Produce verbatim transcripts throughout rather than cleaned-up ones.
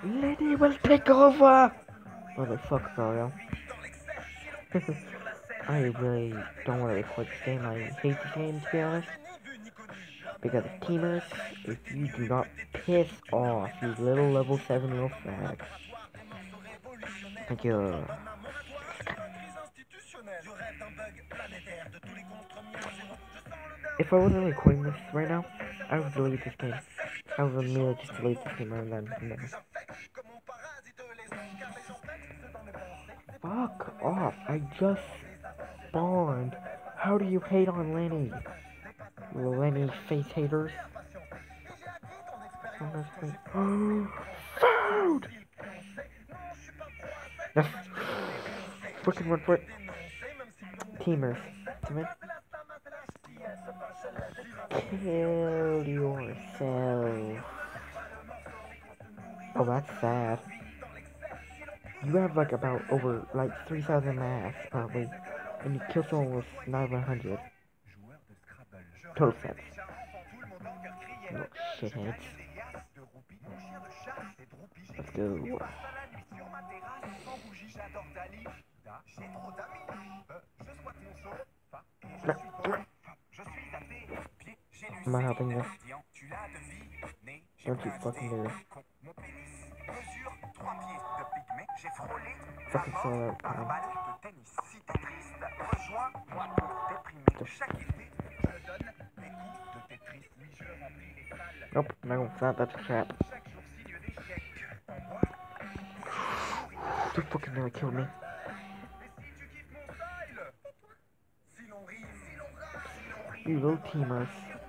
Lady will take over! What the fuck, Mario? I really don't want to record this game. I hate this game, to be honest. Because of teamers, if you do not piss off, you little level seven little fags. Thank you. If I wasn't recording this right now, I would delete this game. I would immediately just delete this game and then, and then. Fuck off, I just spawned. How do you hate on Lenny? Lenny face haters? Food! Yes! Freaking run for it. Teamers. Teamers. Kill yourself. Oh, that's sad. You have like about over like three thousand mass probably, and you kill someone with nine hundred. Total sets. No shitheads. Let's go. I'm not helping you. Don't you fucking do it. Fucking saw that time. Nope, no, it's not. That's a trap. You fucking nearly killed me. You little teamers.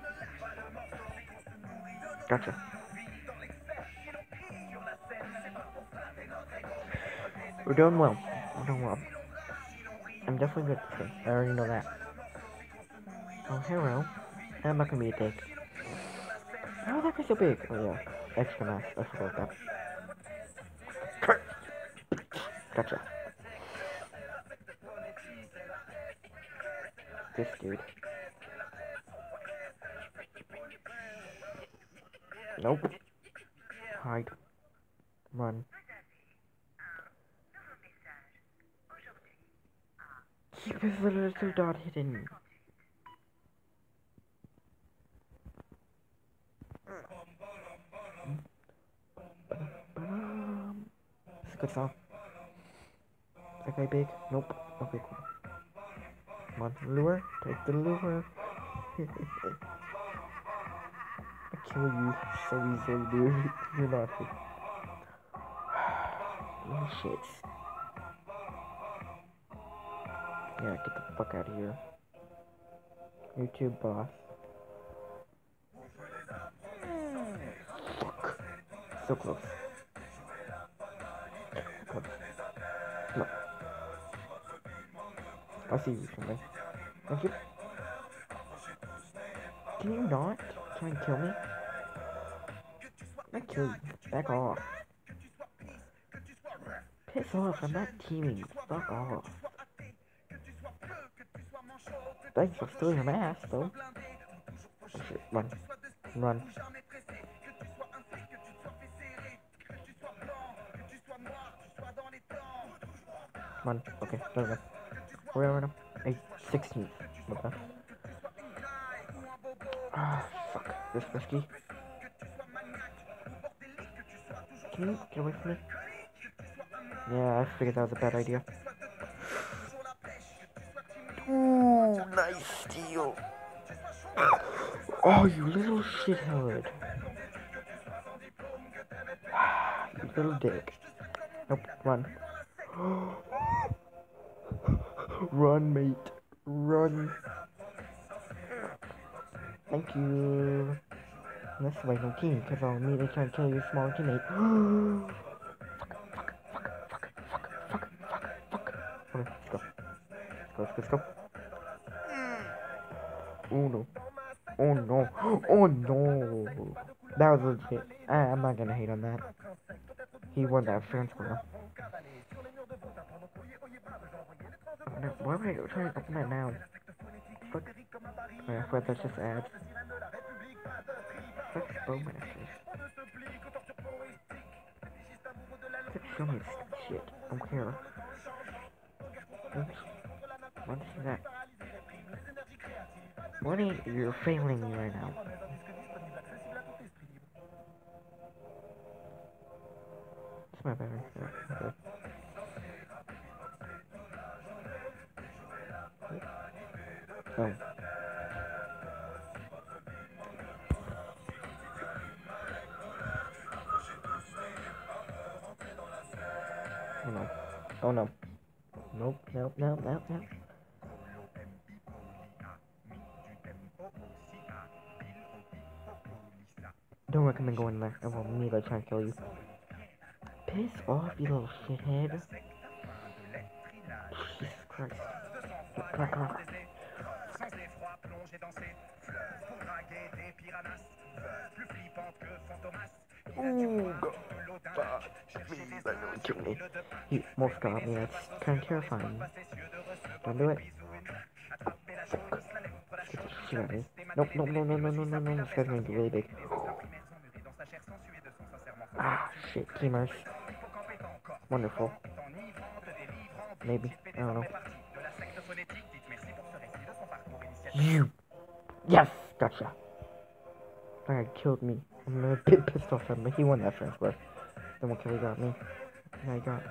Gotcha. We're doing well. We're doing well. I'm definitely good at this game. I already know that. Oh, hello. I'm not gonna be a dick. How is that guy so big? Oh, yeah. Extra mass. I forgot that. Gotcha. This dude. Nope. Hide. Run. Keep his little dot hidden. It's a good song. That guy big? Nope. Okay, cool. Come on, lure. Take the lure. I kill you so easily, dude. You're not good. Oh, shit. Yeah, get the fuck out of here. YouTube boss. Fuck. So close. Come on. Come on. I see you something. Thank you. Can you not try and kill me? I kill you. Back off. Piss off, I'm not teaming. Fuck off. Thanks for stealing your mask, though. Oh, shit. Run. Run. Run. Okay, don't run. Where are we now? eight sixteen. Okay. Ah, fuck. This is risky. Can you get away from me? Yeah, I figured that was a bad idea. Ooh, nice steal. Oh, you little shithead. You little dick. Nope, run. Run, mate. Run. Thank you. That's why no team, because I'll immediately try to kill your small teammate. Fuck, fuck, fuck, fuck, fuck, fuck, fuck. Okay, let's go. Let's go, let's go. Oh no. Oh no. Oh no. That was legit. I, I'm not gonna hate on that. He won that fair and square. Why would I try to open that now? Fuck. Wait, I thought that's just ads. Fuck Bowmasters. show me this shit. I don't care. Oops. What is that? Money, you're failing me right now. It's my better. Yeah, okay. Oh. Oh no. Oh no. Nope, nope, nope, nope, nope. Don't recommend going there. I will immediately try and kill you. Piss off, you little shithead. Jesus Christ. Come on, come on. Ooh, God. Please, that really killed me. He almost got me. That's kind of terrifying. Don't do it. Fuck. Shit at me. Nope, nope, no, no, no, no, no, no. This guy's gonna get really big. Ah, shit. Teamers. Wonderful. Maybe. I don't know. You. Yes! Gotcha. That guy killed me. I'm a bit pissed off at him, but he won that first, but then what kill he got me? Yeah, he got.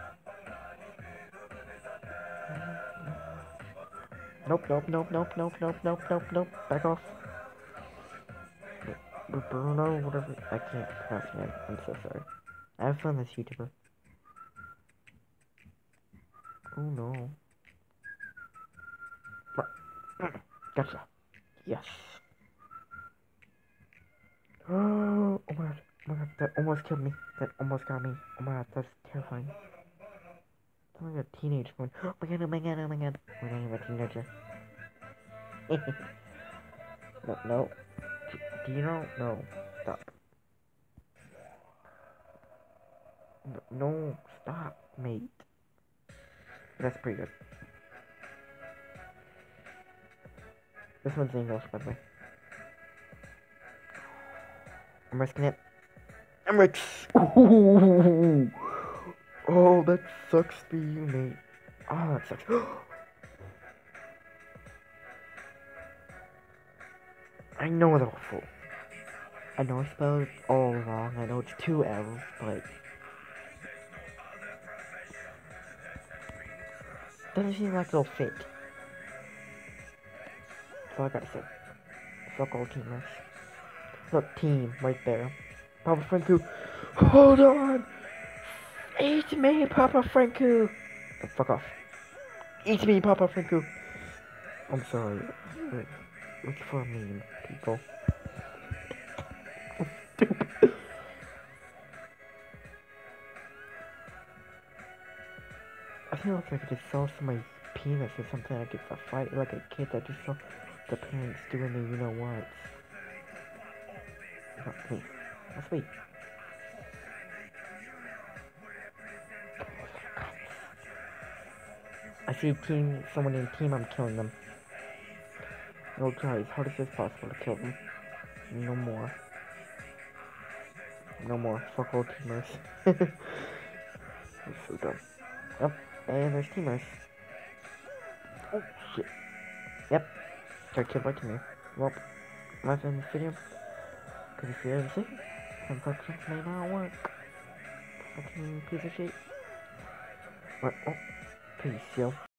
Nope, nope, nope, nope, nope, nope, nope, nope, nope. Back off. Bruno, whatever. I can't pronounce your name. I'm so sorry. I have fun this YouTuber. Oh no. Gotcha. Yes. Oh my god. Oh my god. That almost killed me. That almost got me. Oh my god. That's terrifying. It's like a teenager going, oh my god, oh my god, oh my god. We're not even a teenager. No, no. Do you know? No. Stop. No, no, stop, mate. That's pretty good. This one's English, by the way. I'm risking it. I'm rich. Ooh. Oh, that sucks for you, mate. Oh, that sucks. I know it's awful. I know I spelled it all wrong. I know it's two L's, but doesn't seem like it'll fit. That's all I gotta say. Fuck all teamers. Look, team, right there. Papa Franku. Hold on! Eat me, Papa Franku! Oh, fuck off. Eat me, Papa Franku! I'm sorry. Look for a meme, people. I feel like I could just saw somebody's penis or something. I could fight like a kid that just saw the parents doing the you know what. Oh, wait. That's sweet. I see team, someone in team, I'm killing them. I'll try as hard as it's possible to kill them. No more. No more. Fuck all teamers. That's so dumb. Yep. And there's teamers. Oh, shit. Yep. Got killed by teamer. Well, last in this video. Because if you ever see, some functions may not work. Fucking piece of shit. What? Oh. Peace, yo.